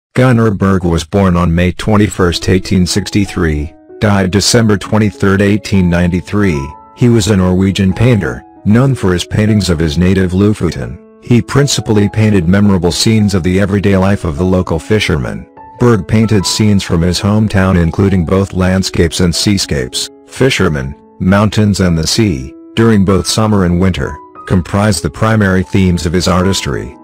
Gunnar Berg was born on May 21, 1863, died December 23, 1893. He was a Norwegian painter, known for his paintings of his native Lofoten. He principally painted memorable scenes of the everyday life of the local fishermen. Berg painted scenes from his hometown including both landscapes and seascapes, fishermen, mountains and the sea, during both summer and winter, comprised the primary themes of his artistry.